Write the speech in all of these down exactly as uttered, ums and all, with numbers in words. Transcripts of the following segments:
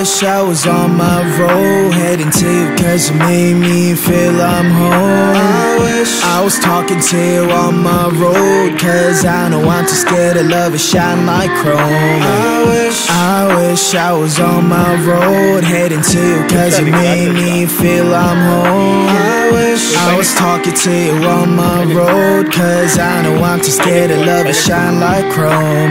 wish I was on my road, heading to you cause you made me feel I'm home. I wish I was talking to you on my road, cause I know I'm too scared to love it shine like chrome. I wish, I wish I was on my road, heading to you cause you made me feel I'm home. I wish I was talking to you on my road, cause I know I'm too scared to love it shine like chrome.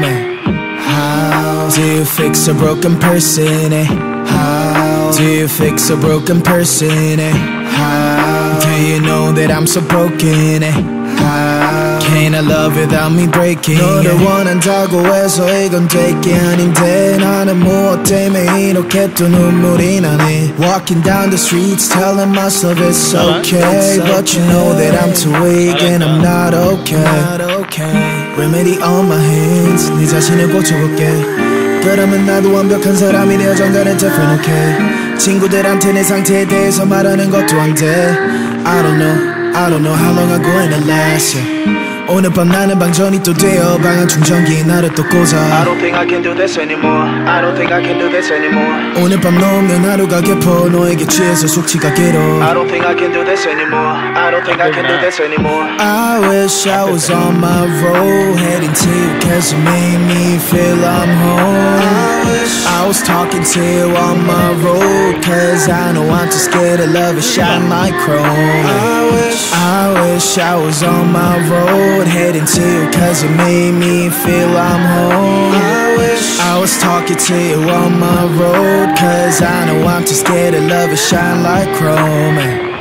How do you fix a broken person, eh? How do you fix a broken person, eh? How do you know that I'm so broken, eh? How can I love without me breaking? 너를 원한다고 해서 이건 될 게 아닌데 나는 무엇 때문에 이렇게 또 눈물이 나네. Walking down the streets telling myself it's okay, but you know that I'm too weak and I'm not okay. Remedy on my hands, 네 자신을 고쳐볼게. 그러면 나도 완벽한 사람이 되어 정갈은 different, okay. 친구들한테 내 상태에 대해서 말하는 것도 안 돼. I don't know, I don't know how long I'm going to last, yeah. 오늘 밤 나는 방전이 또 되어 방한 충전기에 나를 또 꽂아. I don't think I can do this anymore. I don't think I can do this anymore. 오늘 밤 너 없는 하루가 깊어 너에게 취해서 숙취가 길어. I don't think I can do this anymore. I don't think I can do this anymore. I wish I was on my road, heading to you cause you made me feel I'm home. I wish I was talking to you on my road, cause I know I'm too scared to love it shine like chrome. I wish, I wish I was on my road, heading to you cause you made me feel I'm home. I wish I was talking to you on my road, cause I know I'm too scared to love it shine like chrome.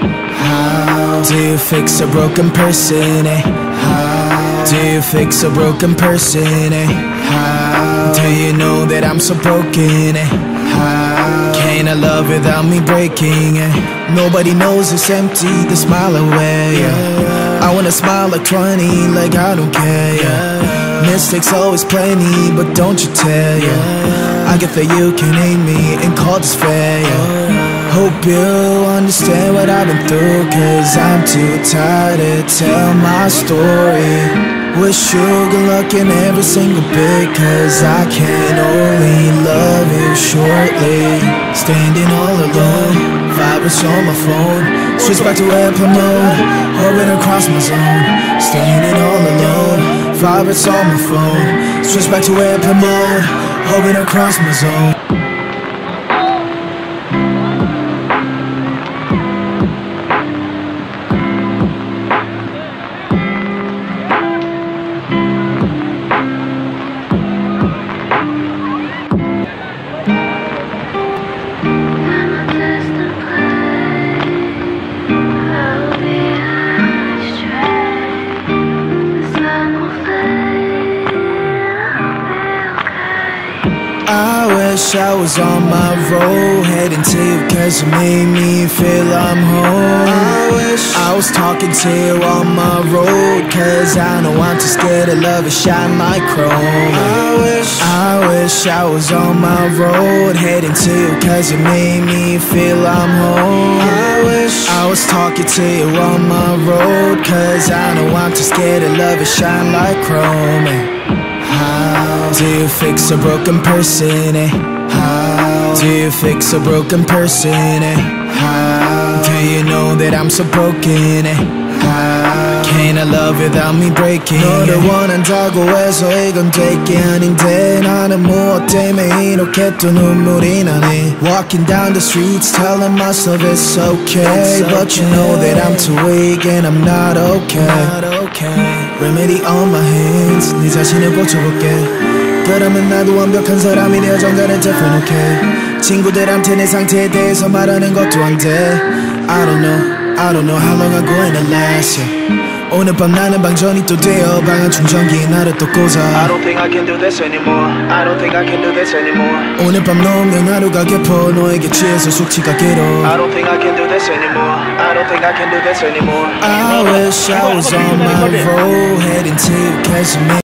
How do you fix a broken person, eh? How do you fix a broken person, eh? How do you know that I'm so broken, eh? How can I love without me breaking, eh? Nobody knows it's empty, the smile away, yeah. I wanna smile like twenty, like I don't care, yeah. Mistakes always plenty, but don't you tell, yeah. I get that you can hate me and call this fair, yeah. Hope you understand what I've been through, cause I'm too tired to tell my story. Wish you good luck in every single bit, cause I can only love you shortly. Standing all alone, vibrates on my phone. Switch back to airplane mode, hovering across my zone. Standing all alone, vibrates on my phone. Switch back to airplane mode, hovering across my zone. I wish I was on my road, heading to you cause you made me feel I'm home. I wish I was talking to you on my road, cause I know I'm too scared to love it shine like chrome. I wish, I wish I was on my road, heading to you cause you made me feel I'm home. I wish I was talking to you on my road, cause I know I'm too scared to love it shine like chrome. How do you fix a broken person, eh? How do you fix a broken person, eh? How do you know that I'm so broken, eh? How can I love without me breaking? 너를 원한다고 해서 이건 될 게 아닌데 나는 무엇 때문에 이렇게 또 눈물이 나네. Walking down the streets telling myself it's okay, but you know that I'm too weak and I'm not okay. Remedy on my hands, 네 자신을 고쳐볼게. 그러면 나도 완벽한 사람이 되어 정갈은 different, okay. 친구들한테 내 상태에 대해서 말하는 것도 안 돼. I don't know, I don't know how long I'm going to last, yeah. 오늘 밤 나는 방전이 또 되어 방한 충전기에 나를 또 꽂아. I don't think I can do this anymore. I don't think I can do this anymore. 오늘 밤 너 없는 하루가 깊어 너에게 취해서 숙취가 길어. I don't think I can do this anymore. I don't think I can do this anymore. I wish I was on my road, heading to you cause you made